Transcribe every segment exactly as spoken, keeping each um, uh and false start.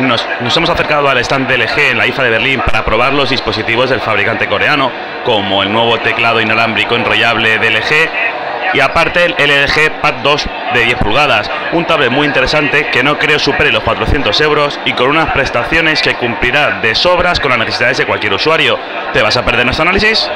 nos, nos hemos acercado al stand de L G en la I F A de Berlín para probar los dispositivos del fabricante coreano, como el nuevo teclado inalámbrico enrollable de L G y aparte el L G Pad dos de diez pulgadas, un tablet muy interesante que no creo supere los cuatrocientos euros y con unas prestaciones que cumplirá de sobras con las necesidades de cualquier usuario. ¿Te vas a perder nuestro análisis?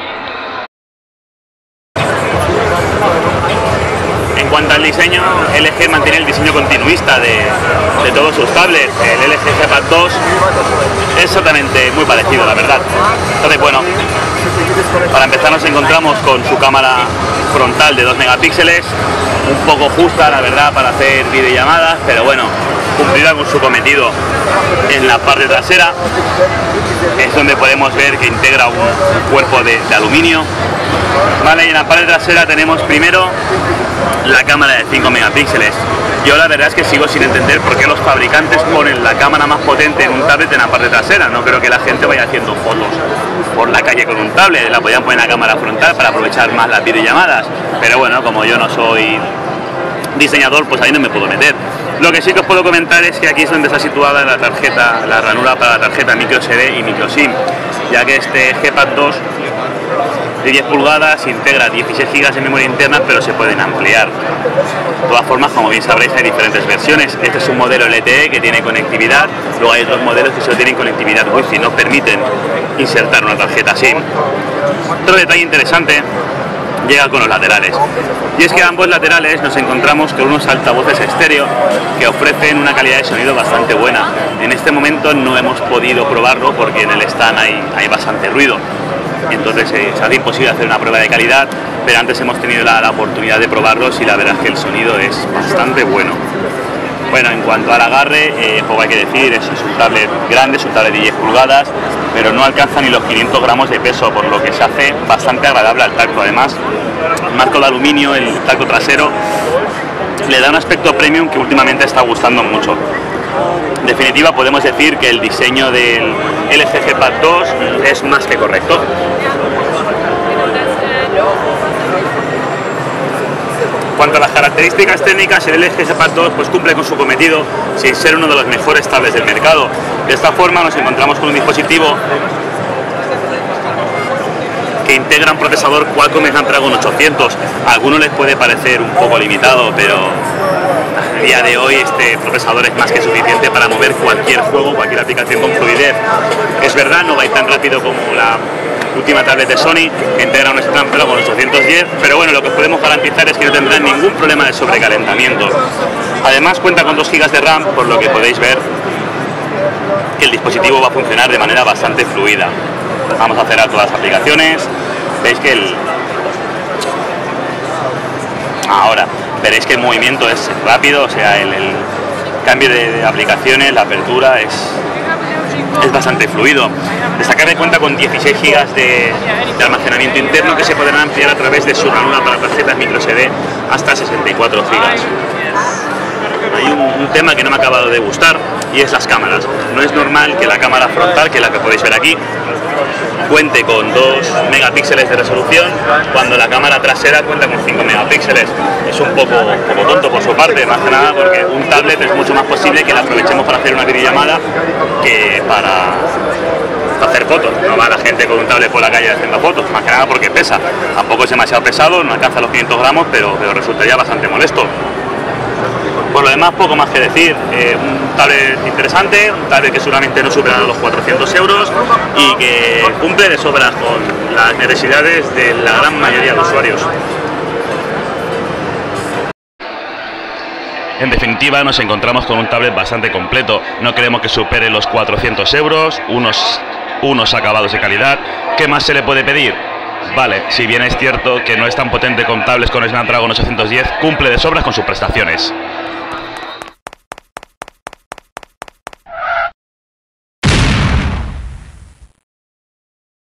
En cuanto al diseño, L G mantiene el diseño continuista de, de todos sus tablets. El L G G Pad dos es exactamente muy parecido, la verdad. Entonces, bueno, para empezar nos encontramos con su cámara frontal de dos megapíxeles, un poco justa, la verdad, para hacer videollamadas, pero bueno, cumplirá con su cometido. En la parte trasera es donde podemos ver que integra un cuerpo de, de aluminio. Vale, y en la parte trasera tenemos primero la cámara de cinco megapíxeles. Yo la verdad es que sigo sin entender por qué los fabricantes ponen la cámara más potente en un tablet en la parte trasera. No creo que la gente vaya haciendo fotos por la calle con un tablet, la podían poner en la cámara frontal para aprovechar más las videollamadas, pero bueno, como yo no soy diseñador, pues ahí no me puedo meter. Lo que sí que os puedo comentar es que aquí es donde está situada la tarjeta, la ranura para la tarjeta micro S D y micro SIM, ya que este G Pad dos de diez pulgadas integra dieciséis gigas de memoria interna, pero se pueden ampliar. De todas formas, como bien sabréis, hay diferentes versiones. Este es un modelo L T E que tiene conectividad, luego hay otros modelos que solo tienen conectividad Wi-Fi, no permiten insertar una tarjeta SIM. Otro detalle interesante llega con los laterales, y es que a ambos laterales nos encontramos con unos altavoces estéreo que ofrecen una calidad de sonido bastante buena. En este momento no hemos podido probarlo porque en el stand hay, hay bastante ruido, entonces eh, se hace imposible hacer una prueba de calidad, pero antes hemos tenido la, la oportunidad de probarlos y la verdad es que el sonido es bastante bueno. Bueno, en cuanto al agarre, eh, poco hay que decir, es, es un tablet grande, es un tablet de diez pulgadas, pero no alcanza ni los quinientos gramos de peso, por lo que se hace bastante agradable al tacto. Además, el marco de aluminio, el tacto trasero, le da un aspecto premium que últimamente está gustando mucho. En definitiva, podemos decir que el diseño del L G G Pad dos es más que correcto. En cuanto a las características técnicas, el L G G Pad dos pues cumple con su cometido sin ser uno de los mejores tablets del mercado. De esta forma nos encontramos con un dispositivo que integra un procesador Qualcomm Snapdragon ochocientos. A algunos les puede parecer un poco limitado, pero a día de hoy este procesador es más que suficiente para mover cualquier juego, cualquier aplicación con fluidez. Es verdad, no va a ir tan rápido como la última tablet de Sony, que integra un Snapdragon ochocientos diez, pero bueno, lo que podemos garantizar es que no tendrán ningún problema de sobrecalentamiento. Además cuenta con dos gigas de RAM, por lo que podéis ver que el dispositivo va a funcionar de manera bastante fluida. Vamos a cerrar todas las aplicaciones. Veis que el... Ahora, veréis que el movimiento es rápido, o sea, el, el cambio de, de aplicaciones, la apertura es... es bastante fluido. Destacar que cuenta con dieciséis gigas de, de almacenamiento interno que se podrán ampliar a través de su ranura para tarjetas micro S D hasta sesenta y cuatro gigas. Hay un, un tema que no me ha acabado de gustar y es las cámaras. No es normal que la cámara frontal, que es la que podéis ver aquí, cuente con dos megapíxeles de resolución cuando la cámara trasera cuenta con cinco megapíxeles. Es un poco, poco tonto por su parte, más que nada porque un tablet es mucho más posible que la aprovechemos para hacer una videollamada que para hacer fotos. No va la gente con un tablet por la calle haciendo fotos, más que nada porque pesa. Tampoco es demasiado pesado, no alcanza los quinientos gramos, pero, pero resultaría bastante molesto. Por lo demás, poco más que decir. Eh, un tablet interesante, un tablet que seguramente no supera los cuatrocientos euros y que cumple de sobras con las necesidades de la gran mayoría de usuarios. En definitiva, nos encontramos con un tablet bastante completo. No creemos que supere los cuatrocientos euros, unos, unos acabados de calidad. ¿Qué más se le puede pedir? Vale, si bien es cierto que no es tan potente con tablets con Snapdragon ochocientos diez, cumple de sobras con sus prestaciones.